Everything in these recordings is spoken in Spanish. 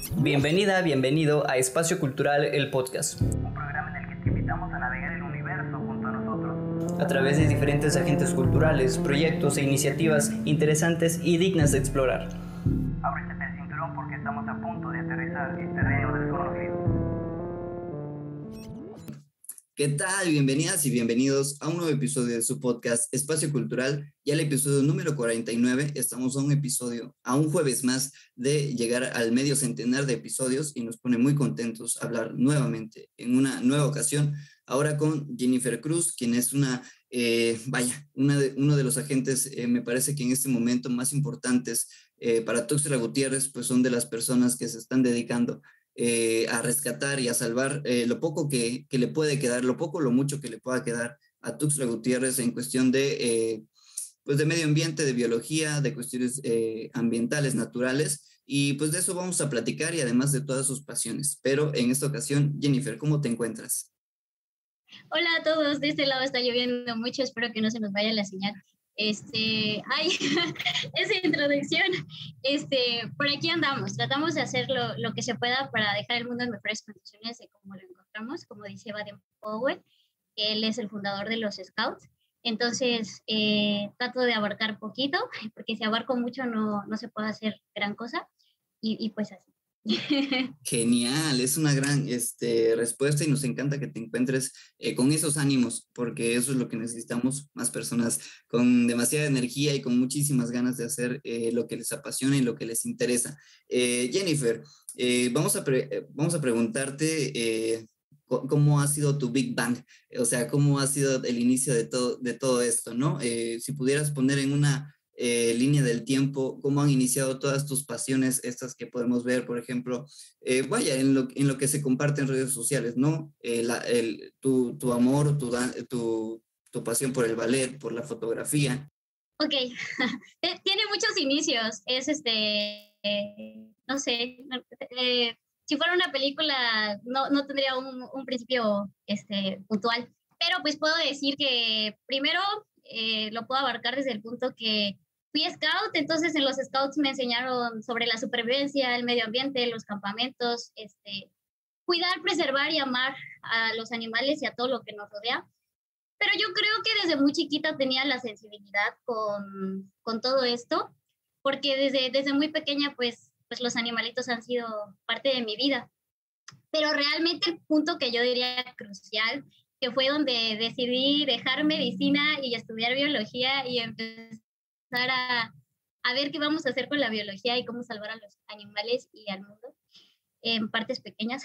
Bienvenida, bienvenido a Espacio Cultural, el podcast. Un programa en el que te invitamos a navegar el universo junto a nosotros. A través de diferentes agentes culturales, proyectos e iniciativas interesantes y dignas de explorar. Ábrete el cinturón porque estamos a punto de aterrizar en terreno desconocido. ¿Qué tal? Bienvenidas y bienvenidos a un nuevo episodio de su podcast Espacio Cultural, ya el episodio número 49. Estamos a un jueves más de llegar al medio centenar de episodios y nos pone muy contentos hablar nuevamente en una nueva ocasión, ahora con Jennifer Cruz, quien es uno de los agentes, me parece que en este momento más importantes para Tuxtla Gutiérrez, pues son de las personas que se están dedicando a rescatar y a salvar lo poco que le puede quedar, lo poco o lo mucho que le pueda quedar a Tuxtla Gutiérrez en cuestión de medio ambiente, de biología, de cuestiones ambientales, naturales, y pues de eso vamos a platicar y además de todas sus pasiones. Pero en esta ocasión, Jennifer, ¿cómo te encuentras? Hola a todos, de este lado está lloviendo mucho, espero que no se nos vaya la señal. Esa introducción, por aquí andamos, tratamos de hacer lo que se pueda para dejar el mundo en mejores condiciones de cómo lo encontramos, como dice Baden Powell, que él es el fundador de los Scouts. Entonces, trato de abarcar poquito, porque si abarco mucho no se puede hacer gran cosa, y pues así. Genial, es una gran respuesta y nos encanta que te encuentres con esos ánimos, porque eso es lo que necesitamos, más personas con demasiada energía y con muchísimas ganas de hacer lo que les apasiona y lo que les interesa. Jennifer, vamos a preguntarte cómo ha sido tu Big Bang, o sea, cómo ha sido el inicio de todo esto, ¿no? Si pudieras poner en una línea del tiempo, cómo han iniciado todas tus pasiones, estas que podemos ver, por ejemplo, en lo que se comparte en redes sociales, ¿no? Tu amor, tu pasión por el ballet, por la fotografía. Ok, tiene muchos inicios, no sé, si fuera una película no tendría un principio puntual, pero pues puedo decir que primero lo puedo abarcar desde el punto que fui scout, entonces en los scouts me enseñaron sobre la supervivencia, el medio ambiente, los campamentos, cuidar, preservar y amar a los animales y a todo lo que nos rodea. Pero yo creo que desde muy chiquita tenía la sensibilidad con todo esto, porque desde muy pequeña pues los animalitos han sido parte de mi vida. Pero realmente el punto que yo diría crucial, que fue donde decidí dejar medicina y estudiar biología y empezar a ver qué vamos a hacer con la biología y cómo salvar a los animales y al mundo en partes pequeñas.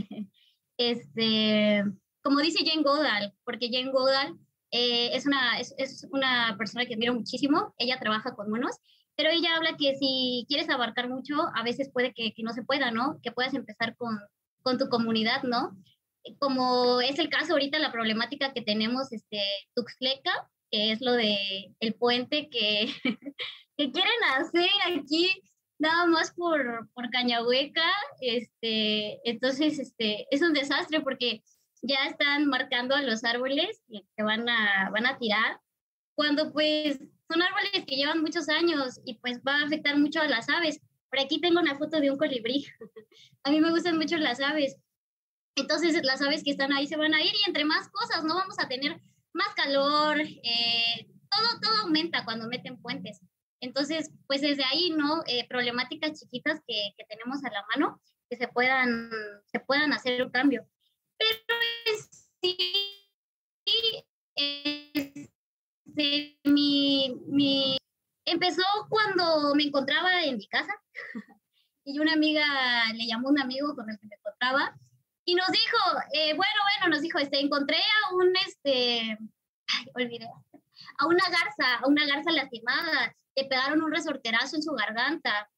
Como dice Jane Goodall, porque Jane Goodall es una persona que admiro muchísimo, ella trabaja con monos, pero ella habla que si quieres abarcar mucho, a veces puede que no se pueda, ¿no? Que puedas empezar con tu comunidad, ¿no? Como es el caso ahorita, la problemática que tenemos, Tuxtleca, que es lo de el puente que, que quieren hacer aquí, nada más por Cañahueca, entonces, es un desastre porque ya están marcando a los árboles que van a tirar, cuando pues son árboles que llevan muchos años y pues va a afectar mucho a las aves. Por aquí tengo una foto de un colibrí. A mí me gustan mucho las aves. Entonces las aves que están ahí se van a ir y entre más cosas, ¿no? Vamos a tener más calor, todo aumenta cuando meten puentes. Entonces, pues desde ahí, ¿no? Problemáticas chiquitas que tenemos a la mano, que se puedan hacer un cambio. Pero sí, empezó cuando me encontraba en mi casa y una amiga le llamó a un amigo con el que me encontraba y nos dijo, nos dijo, encontré olvidé, a una garza lastimada, le pegaron un resorterazo en su garganta,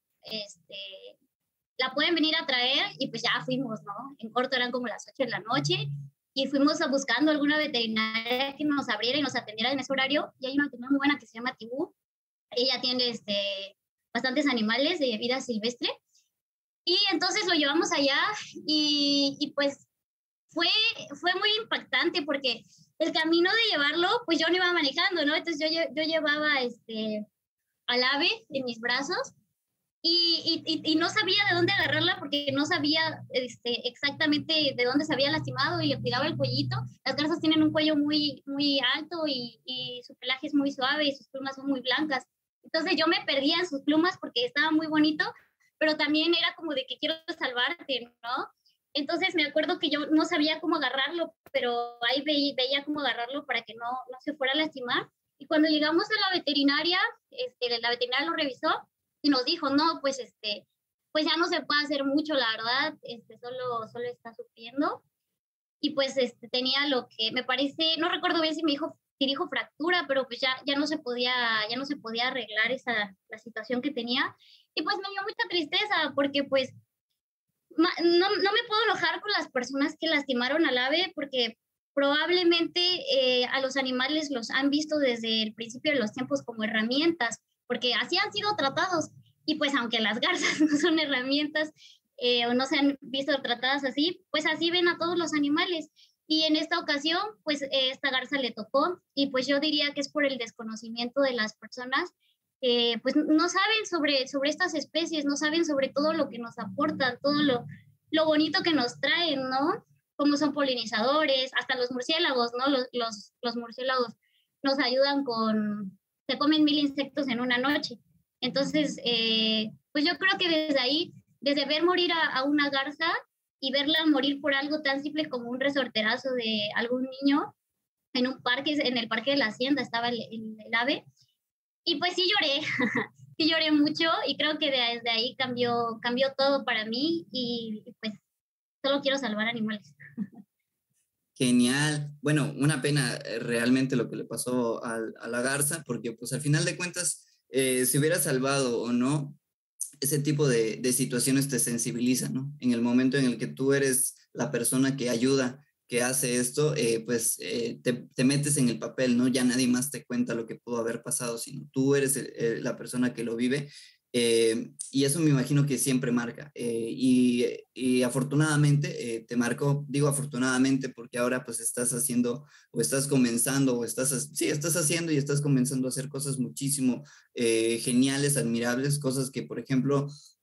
la pueden venir a traer y pues ya fuimos, ¿no? En corto eran como las 8 de la noche y fuimos buscando alguna veterinaria que nos abriera y nos atendiera en ese horario y hay una veterinaria muy buena que se llama Tibú, ella atiende bastantes animales de vida silvestre y entonces lo llevamos allá y pues fue muy impactante porque el camino de llevarlo, pues yo no iba manejando, ¿no? Entonces yo llevaba al ave en mis brazos y no sabía de dónde agarrarla porque no sabía exactamente de dónde se había lastimado y le tiraba el cuellito. Las garzas tienen un cuello muy, muy alto y su pelaje es muy suave y sus plumas son muy blancas. Entonces yo me perdía en sus plumas porque estaba muy bonito, pero también era como de que quiero salvarte, ¿no? Entonces me acuerdo que yo no sabía cómo agarrarlo, pero ahí veía cómo agarrarlo para que no se fuera a lastimar. Y cuando llegamos a la veterinaria lo revisó y nos dijo, no, pues pues ya no se puede hacer mucho, la verdad, solo está sufriendo. Y pues tenía lo que me parece, no recuerdo bien si dijo fractura, pero pues ya no se podía arreglar la situación que tenía. Y pues me dio mucha tristeza porque pues no me puedo enojar con las personas que lastimaron al ave porque probablemente a los animales los han visto desde el principio de los tiempos como herramientas, porque así han sido tratados. Y pues aunque las garzas no son herramientas o no se han visto tratadas así, pues así ven a todos los animales. Y en esta ocasión, pues esta garza le tocó y pues yo diría que es por el desconocimiento de las personas pues no saben sobre estas especies, no saben sobre todo lo que nos aportan, todo lo bonito que nos traen, ¿no? Como son polinizadores, hasta los murciélagos, ¿no? Los murciélagos nos ayudan se comen 1000 insectos en una noche. Entonces, pues yo creo que desde ahí, desde ver morir a una garza y verla morir por algo tan simple como un resorterazo de algún niño en el parque de la hacienda estaba el ave, y pues sí lloré, sí lloré mucho y creo que desde ahí cambió todo para mí y pues solo quiero salvar animales. Genial. Bueno, una pena realmente lo que le pasó a la garza, porque pues al final de cuentas, si hubiera salvado o no, ese tipo de situaciones te sensibiliza, ¿no? En el momento en el que tú eres la persona que ayuda, que hace esto, te metes en el papel, ¿no? Ya nadie más te cuenta lo que pudo haber pasado, sino tú eres la persona que lo vive. Y eso me imagino que siempre marca. Y afortunadamente te marcó, digo afortunadamente, porque ahora pues estás haciendo o estás comenzando o estás haciendo y estás comenzando a hacer cosas muchísimo geniales, admirables, cosas que, por ejemplo,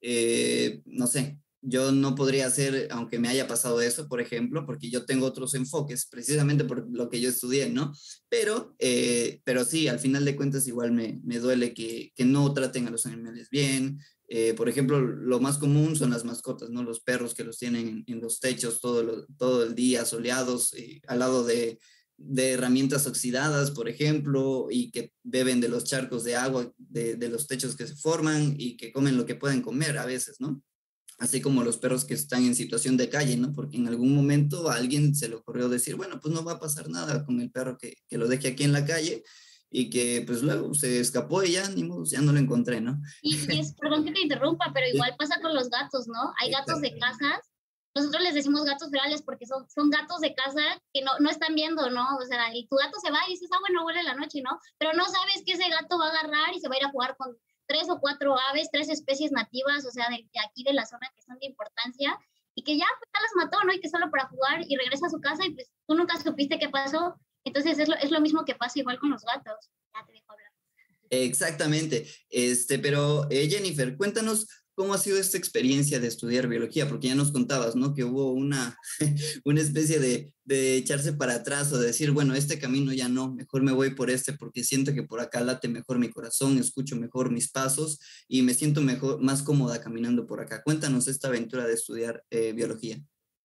no sé, yo no podría hacer, aunque me haya pasado eso, por ejemplo, porque yo tengo otros enfoques, precisamente por lo que yo estudié, ¿no? Pero sí, al final de cuentas igual me duele que no traten a los animales bien. Por ejemplo, lo más común son las mascotas, ¿no? Los perros que los tienen en los techos todo el día soleados, al lado de herramientas oxidadas, por ejemplo, y que beben de los charcos de agua de los techos que se forman y que comen lo que pueden comer a veces, ¿no? Así como los perros que están en situación de calle, ¿no? Porque en algún momento a alguien se le ocurrió decir, bueno, pues no va a pasar nada con el perro que lo deje aquí en la calle y que pues luego se escapó y ya, ni modo, ya no lo encontré, ¿no? Perdón que te interrumpa, pero Sí. igual pasa con los gatos, ¿no? Hay gatos de Exacto. casa, nosotros les decimos gatos ferales porque son gatos de casa que no están viendo, ¿no? O sea, y tu gato se va y dices, bueno, huele la noche, ¿no? Pero no sabes que ese gato va a agarrar y se va a ir a jugar con 3 o 4 aves, 3 especies nativas, o sea, de aquí de la zona que son de importancia, y que ya, pues, ya las mató, ¿no? Y que solo para jugar y regresa a su casa y pues tú nunca supiste qué pasó. Entonces es lo mismo que pasa igual con los gatos. Ya te dejo hablar. Exactamente. Pero Jennifer, cuéntanos cómo ha sido esta experiencia de estudiar biología, porque ya nos contabas, ¿no? Que hubo una especie de echarse para atrás o de decir, bueno, este camino ya no, mejor me voy por este porque siento que por acá late mejor mi corazón, escucho mejor mis pasos y me siento mejor, más cómoda caminando por acá. Cuéntanos esta aventura de estudiar biología.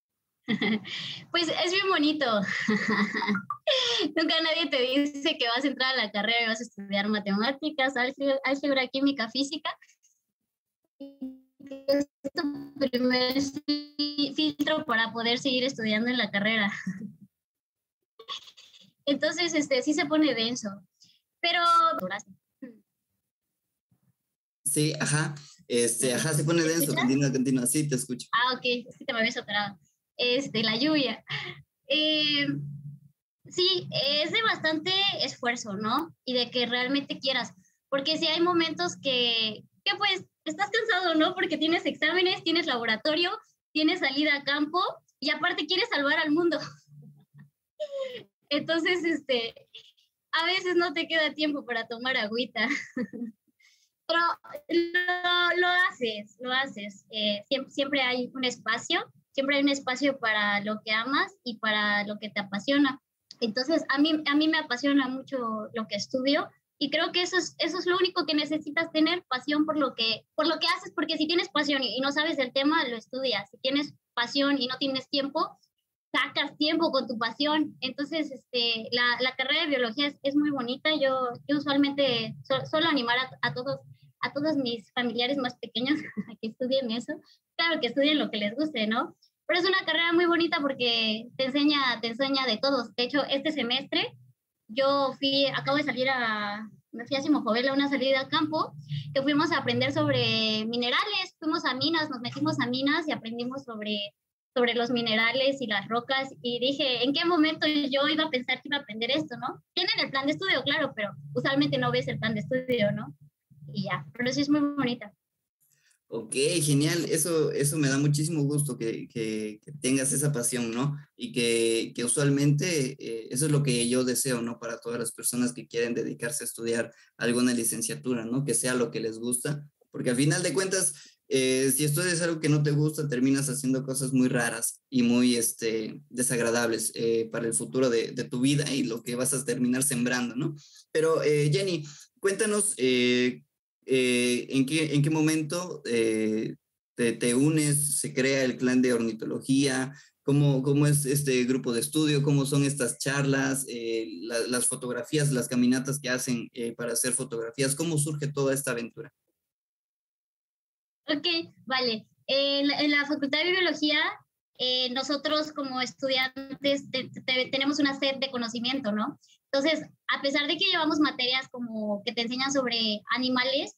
Pues es bien bonito. Nunca nadie te dice que vas a entrar a la carrera y vas a estudiar matemáticas, álgebra, química, física. Es tu primer filtro para poder seguir estudiando en la carrera. Entonces, sí se pone denso. Pero... Sí, ajá. Se pone denso. Continúa. Sí, te escucho. Ok, es que te me habías operado. La lluvia. Sí, es de bastante esfuerzo, ¿no? Y de que realmente quieras. Porque sí hay momentos que pues estás cansado, ¿no? Porque tienes exámenes, tienes laboratorio, tienes salida a campo y aparte quieres salvar al mundo. Entonces, a veces no te queda tiempo para tomar agüita. Pero lo haces. Siempre hay un espacio, para lo que amas y para lo que te apasiona. Entonces, a mí me apasiona mucho lo que estudio y creo que eso es lo único que necesitas tener, pasión por lo que haces, porque si tienes pasión y no sabes del tema, lo estudias. Si tienes pasión y no tienes tiempo, sacas tiempo con tu pasión. Entonces, la carrera de biología es muy bonita. Yo usualmente suelo animar a todos mis familiares más pequeños a que estudien eso. Claro, que estudien lo que les guste, ¿no? Pero es una carrera muy bonita porque te enseña de todos. De hecho, este semestre me fui a Simojovel a una salida a campo, que fuimos a aprender sobre minerales, fuimos a minas, nos metimos a minas y aprendimos sobre los minerales y las rocas, y dije, ¿en qué momento yo iba a pensar que iba a aprender esto, no? Tienen el plan de estudio, claro, pero usualmente no ves el plan de estudio, ¿no? Y ya, pero sí es muy bonita. Ok, genial. Eso me da muchísimo gusto que tengas esa pasión, ¿no? Y que usualmente eso es lo que yo deseo, ¿no? Para todas las personas que quieren dedicarse a estudiar alguna licenciatura, ¿no? Que sea lo que les gusta, porque al final de cuentas, si estudias algo que no te gusta, terminas haciendo cosas muy raras y muy desagradables para el futuro de tu vida y lo que vas a terminar sembrando, ¿no? Pero Jenny, cuéntanos... ¿en qué momento te unes, se crea el clan de ornitología? ¿Cómo es este grupo de estudio? ¿Cómo son estas charlas? Las fotografías, las caminatas que hacen para hacer fotografías. ¿Cómo surge toda esta aventura? Ok, vale. En la Facultad de Biología, nosotros como estudiantes tenemos una sed de conocimiento, ¿no? Entonces, a pesar de que llevamos materias como que te enseñan sobre animales,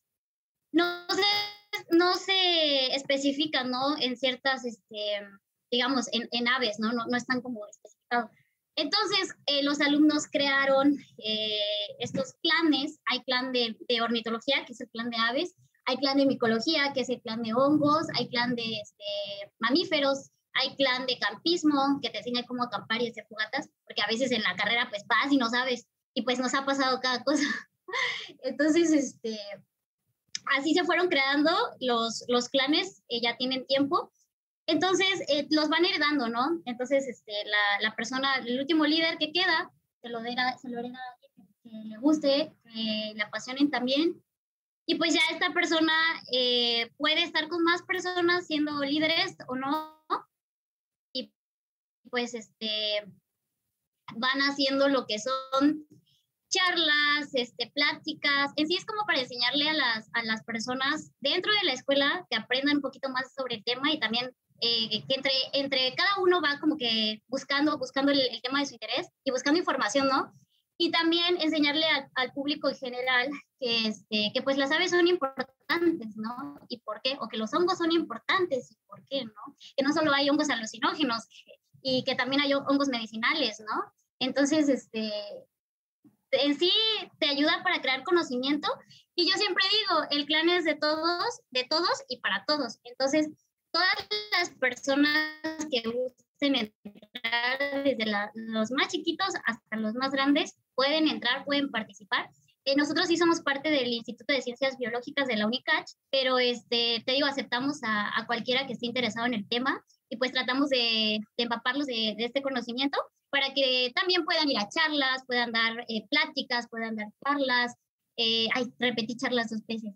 no se especifican, ¿no? En ciertas, digamos, en aves, ¿no? No están como especificados. Entonces, los alumnos crearon estos clanes. Hay clan de ornitología, que es el clan de aves, hay clan de micología, que es el clan de hongos, hay clan de mamíferos, hay clan de campismo, que te enseña cómo acampar y hacer fogatas, porque a veces en la carrera pues vas y no sabes, y pues nos ha pasado cada cosa. Entonces, así se fueron creando los clanes, ya tienen tiempo. Entonces, los van heredando, ¿no? Entonces, la persona, el último líder que queda, se lo hereda a alguien que le guste, que le apasionen también. Y pues ya esta persona puede estar con más personas siendo líderes o no. Y pues van haciendo lo que son charlas, pláticas. En sí es como para enseñarle a las personas dentro de la escuela que aprendan un poquito más sobre el tema, y también que entre cada uno va como que buscando el tema de su interés y buscando información, ¿no? Y también enseñarle al público en general que pues las aves son importantes, ¿no? ¿Y por qué? O que los hongos son importantes, ¿y por qué, no? Que no solo hay hongos alucinógenos, y que también hay hongos medicinales, ¿no? Entonces, en sí te ayuda para crear conocimiento. Y yo siempre digo, el clan es de todos y para todos. Entonces, todas las personas que gusten entrar, desde los más chiquitos hasta los más grandes, pueden entrar, pueden participar. Nosotros sí somos parte del Instituto de Ciencias Biológicas de la UNICACH, pero te digo, aceptamos a cualquiera que esté interesado en el tema, y pues tratamos de empaparlos de este conocimiento para que también puedan ir a charlas, puedan dar pláticas, puedan dar charlas. Repetí charlas 2 veces.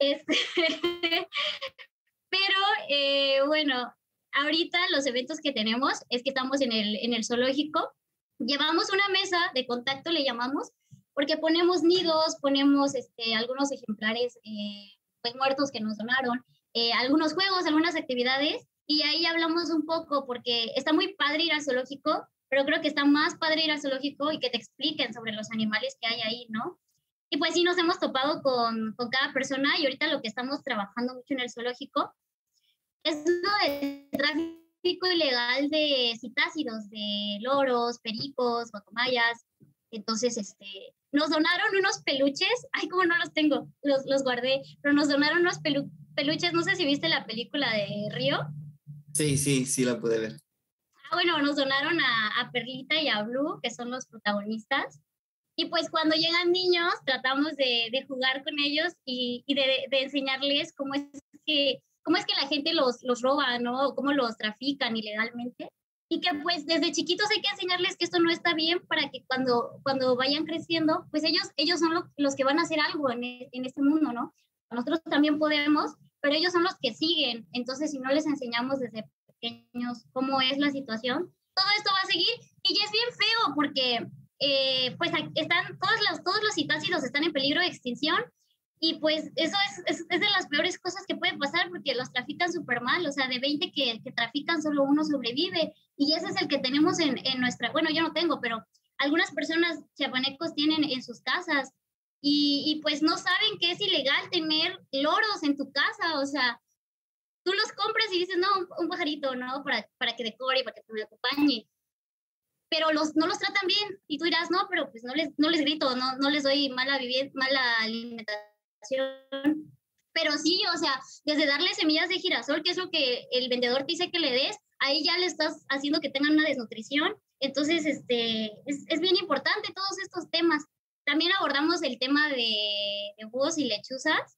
Pero bueno, ahorita los eventos que tenemos es que estamos en el zoológico. Llevamos una mesa de contacto, le llamamos, porque ponemos nidos, ponemos algunos ejemplares pues muertos que nos donaron, algunos juegos, algunas actividades, y ahí hablamos un poco, porque está muy padre ir al zoológico, pero creo que está más padre ir al zoológico y que te expliquen sobre los animales que hay ahí, ¿no? Y pues sí, nos hemos topado con cada persona, y ahorita lo que estamos trabajando mucho en el zoológico es lo del tráfico ilegal de citácidos, de loros, pericos, guacamayas. Entonces, nos donaron unos peluches, ay, cómo no los tengo, los guardé, pero nos donaron unos peluches, no sé si viste la película de Río. Sí, la pude ver. Bueno, nos donaron a Perlita y a Blue, que son los protagonistas. Y pues cuando llegan niños, tratamos de jugar con ellos y de enseñarles cómo es que la gente los roba, ¿no? O cómo los trafican ilegalmente. Y que pues desde chiquitos hay que enseñarles que esto no está bien para que cuando vayan creciendo, pues ellos son los que van a hacer algo en este mundo, ¿no? Nosotros también podemos, pero ellos son los que siguen. Entonces, si no les enseñamos desde pequeños cómo es la situación, todo esto va a seguir y ya es bien feo porque pues están todos los citácidos están en peligro de extinción y pues eso es de las peores cosas que puede pasar porque los trafican súper mal, o sea, de 20 que trafican solo uno sobrevive y ese es el que tenemos en nuestra, bueno, yo no tengo, pero algunas personas chiapanecos tienen en sus casas y pues no saben que es ilegal tener loros en tu casa, o sea, tú los compras y dices, no, un pajarito, ¿no? Para que decore, para que te acompañe. Pero no los tratan bien. Y tú dirás, no, pero pues no les grito, no les doy mala alimentación. Pero sí, o sea, desde darle semillas de girasol, que es lo que el vendedor te dice que le des, ahí ya le estás haciendo que tengan una desnutrición. Entonces, es bien importante todos estos temas. También abordamos el tema de búhos y lechuzas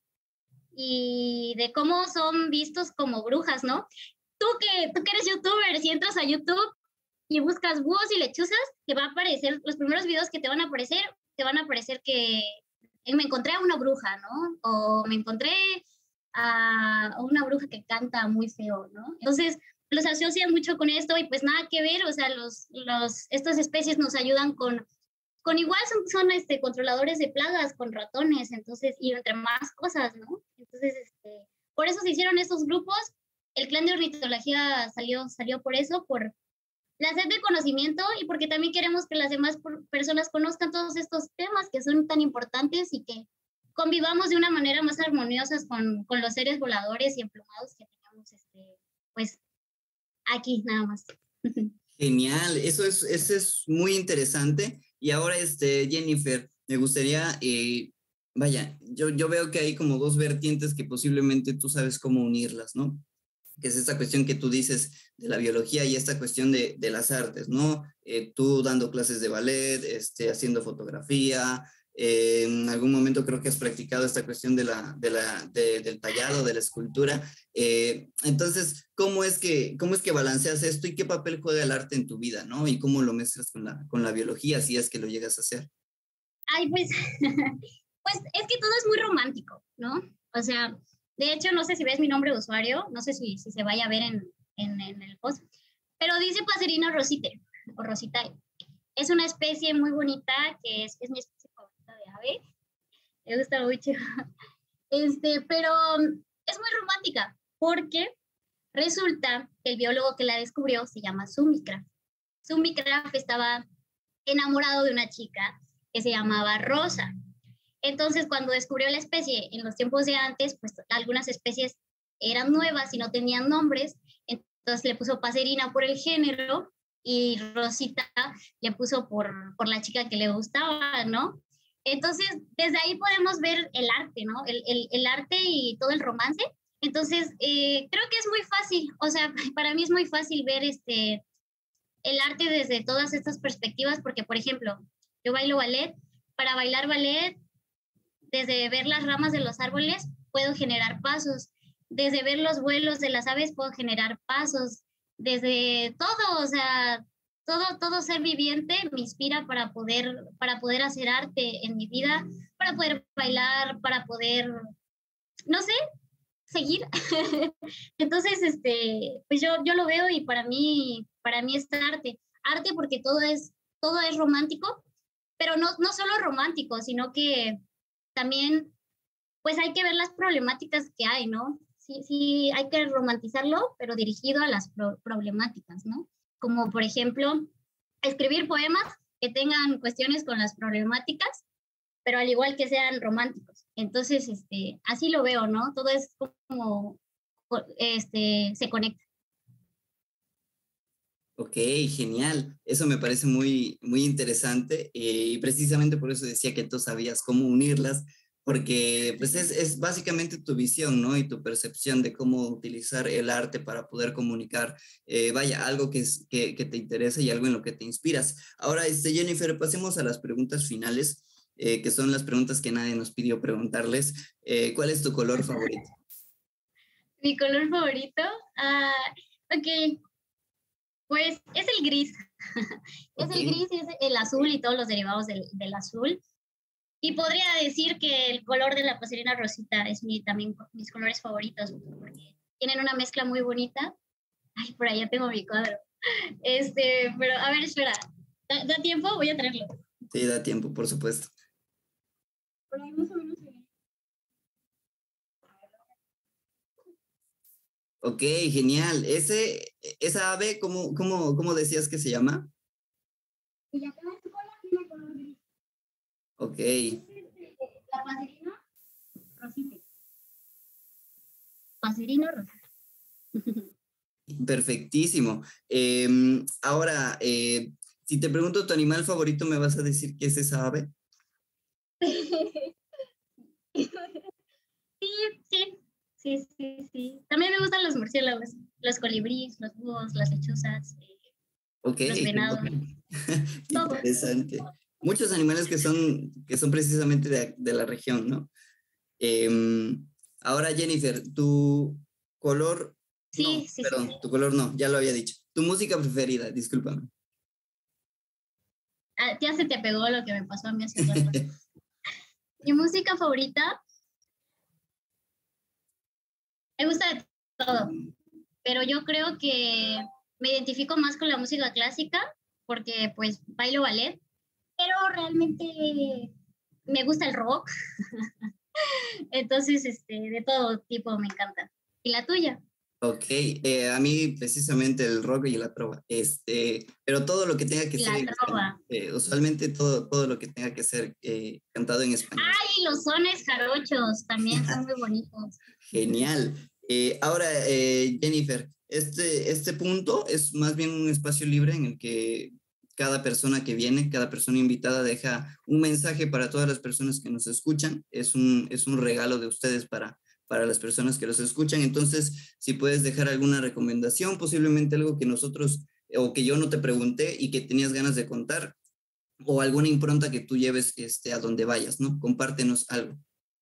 y de cómo son vistos como brujas, ¿no? Tú que eres youtuber, si entras a YouTube y buscas búhos y lechuzas, te va a aparecer, los primeros videos que te van a aparecer que me encontré a una bruja, ¿no? O me encontré a una bruja que canta muy feo, ¿no? Entonces, los asocian mucho con esto y pues nada que ver, o sea, estas especies nos ayudan con igual son controladores de plagas, con ratones, entonces, y entre más cosas, ¿no? Entonces, por eso se hicieron estos grupos. El clan de ornitología salió por eso, por la sed de conocimiento y porque también queremos que las demás personas conozcan todos estos temas que son tan importantes y que convivamos de una manera más armoniosa con los seres voladores y emplumados que tenemos, pues, aquí nada más. Genial, eso es muy interesante. Y ahora, Jennifer, me gustaría, vaya, yo veo que hay como dos vertientes que posiblemente tú sabes cómo unirlas, ¿no? Que es esta cuestión que tú dices de la biología y esta cuestión de las artes, ¿no? Tú dando clases de ballet, haciendo fotografía, en algún momento creo que has practicado esta cuestión del tallado, de la escultura. Entonces, ¿cómo es que balanceas esto y qué papel juega el arte en tu vida, ¿no? Y cómo lo mezclas con la biología, si es que lo llegas a hacer. Ay, pues, pues es que todo es muy romántico, ¿no? O sea, de hecho, no sé si ves mi nombre de usuario, no sé si se vaya a ver en el post, pero dice Passerina rosite o rositae. Es una especie muy bonita que es mi especie favorita de ave. Me gusta mucho. Pero es muy romántica porque resulta que el biólogo que la descubrió se llama Sumikraf. Sumikraf estaba enamorado de una chica que se llamaba Rosa. Entonces, cuando descubrió la especie en los tiempos de antes, pues algunas especies eran nuevas y no tenían nombres, entonces le puso Passerina por el género y Rosita le puso por la chica que le gustaba, ¿no? Entonces, desde ahí podemos ver el arte, ¿no? El arte y todo el romance. Entonces, creo que es muy fácil, o sea, para mí es muy fácil ver el arte desde todas estas perspectivas, porque, por ejemplo, yo bailo ballet. Para bailar ballet, desde ver las ramas de los árboles, puedo generar pasos. Desde ver los vuelos de las aves, puedo generar pasos. Desde todo, o sea, todo ser viviente me inspira para poder hacer arte en mi vida, para poder bailar, para poder, no sé, seguir. Entonces, pues yo lo veo y para mí es arte. Arte porque todo es romántico, pero no solo romántico, sino que también, pues hay que ver las problemáticas que hay, ¿no? Sí, hay que romantizarlo, pero dirigido a las problemáticas, ¿no? Como, por ejemplo, escribir poemas que tengan cuestiones con las problemáticas, pero al igual que sean románticos. Entonces, así lo veo, ¿no? Todo es como, se conecta. Ok, genial. Eso me parece muy, muy interesante y precisamente por eso decía que tú sabías cómo unirlas, porque pues es básicamente tu visión, ¿no? Y tu percepción de cómo utilizar el arte para poder comunicar, vaya, algo que te interesa y algo en lo que te inspiras. Ahora, Jennifer, pasemos a las preguntas finales, que son las preguntas que nadie nos pidió preguntarles. ¿Cuál es tu color favorito? Mi color favorito, ok, pues es el gris. Es el gris, es el azul y todos los derivados del azul. Y podría decir que el color de la pasarina rosita es también mis colores favoritos, porque tienen una mezcla muy bonita. Ay, por allá tengo mi cuadro. Pero a ver, espera, ¿da tiempo? Voy a traerlo. Sí, da tiempo, por supuesto. Por ahí más o menos. Ok, genial. Esa ave, ¿cómo decías que se llama? Y acá en su cola tiene color gris. Ok. La pasarina rosita. Pasarina rosita. Perfectísimo. Ahora, si te pregunto tu animal favorito, ¿me vas a decir qué es esa ave? Sí. También me gustan los murciélagos, los colibríes, los búhos, las lechuzas, Ok. los venados. Interesante. Muchos animales que son precisamente de la región, ¿no? Ahora, Jennifer, tu color... Sí. Tu color no, ya lo había dicho. Tu música preferida, discúlpame. Ya se te pegó lo que me pasó a mí hace rato. Mi música favorita, me gusta de todo, pero yo creo que me identifico más con la música clásica porque pues bailo ballet, pero realmente me gusta el rock. Entonces, de todo tipo me encanta. ¿Y la tuya? Ok, a mí precisamente el rock y la trova, pero todo lo que tenga que ser en trova. español, usualmente todo lo que tenga que ser cantado en español. ¡Ay, los sones jarochos! También son muy bonitos. Genial. Ahora, Jennifer, este punto es más bien un espacio libre en el que cada persona que viene, cada persona invitada deja un mensaje para todas las personas que nos escuchan. Es un regalo de ustedes para las personas que los escuchan. Entonces, si puedes dejar alguna recomendación, posiblemente algo que nosotros o que yo no te pregunté y que tenías ganas de contar, o alguna impronta que tú lleves a donde vayas, ¿no? Compártenos algo.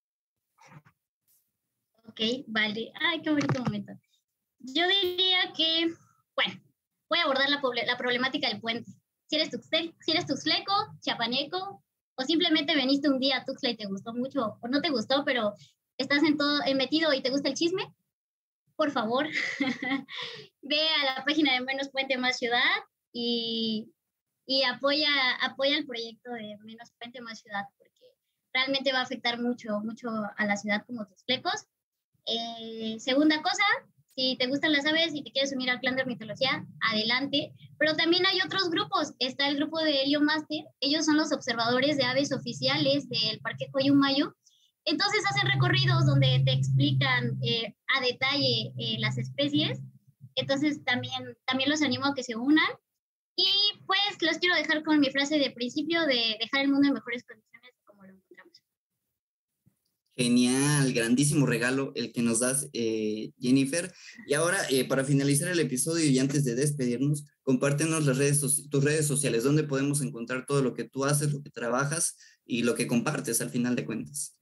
Ok, vale. Ay, qué bonito momento. Yo diría que, bueno, voy a abordar la problemática del puente. Si eres tuxtleco, chiapaneco, o simplemente veniste un día a Tuxtla y te gustó mucho, o no te gustó, pero estás metido y te gusta el chisme, por favor, ve a la página de Menos Puente Más Ciudad y apoya el proyecto de Menos Puente Más Ciudad, porque realmente va a afectar mucho a la ciudad como tuxtlecos. Segunda cosa, si te gustan las aves y te quieres unir al clan de ornitología, adelante. Pero también hay otros grupos. Está el grupo de Helio Master. Ellos son los observadores de aves oficiales del Parque Coyumayo. Entonces hacen recorridos donde te explican a detalle las especies. Entonces también los animo a que se unan. Y pues los quiero dejar con mi frase de principio de dejar el mundo en mejores condiciones como lo encontramos. Genial, grandísimo regalo el que nos das, Jennifer. Y ahora, para finalizar el episodio y antes de despedirnos, compártenos tus redes sociales, donde podemos encontrar todo lo que tú haces, lo que trabajas y lo que compartes al final de cuentas.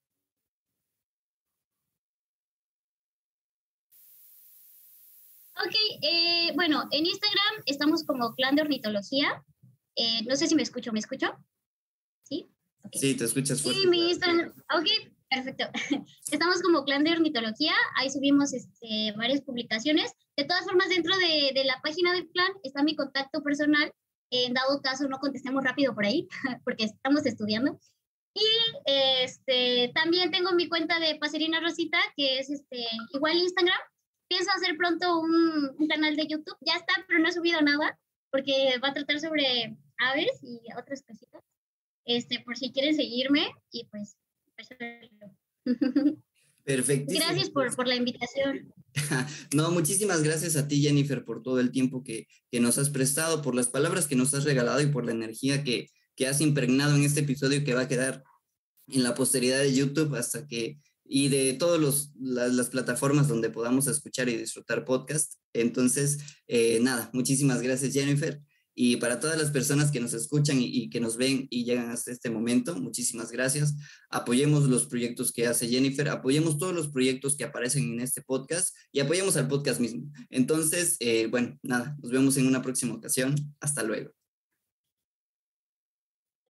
Ok, bueno, en Instagram estamos como Clan de Ornitología. No sé si me escucho. ¿Sí? Okay. Sí, te escuchas fuerte. Y mi Instagram, ok, perfecto. Estamos como Clan de Ornitología, ahí subimos varias publicaciones. De todas formas, dentro de la página del clan está mi contacto personal. En dado caso no contestemos rápido por ahí, porque estamos estudiando. Y también tengo mi cuenta de Pasarina Rosita, que es igual Instagram. Pienso hacer pronto un canal de YouTube. Ya está, pero no he subido nada, porque va a tratar sobre aves y otras cositas. Por si quieren seguirme y pues Perfecto. Gracias por la invitación. No, muchísimas gracias a ti, Jennifer, por todo el tiempo que nos has prestado, por las palabras que nos has regalado y por la energía que has impregnado en este episodio que va a quedar en la posteridad de YouTube y de todas las plataformas donde podamos escuchar y disfrutar podcast. Entonces, nada, muchísimas gracias, Jennifer. Y para todas las personas que nos escuchan y que nos ven y llegan hasta este momento, muchísimas gracias. Apoyemos los proyectos que hace Jennifer, apoyemos todos los proyectos que aparecen en este podcast y apoyemos al podcast mismo. Entonces, bueno, nada, nos vemos en una próxima ocasión. Hasta luego.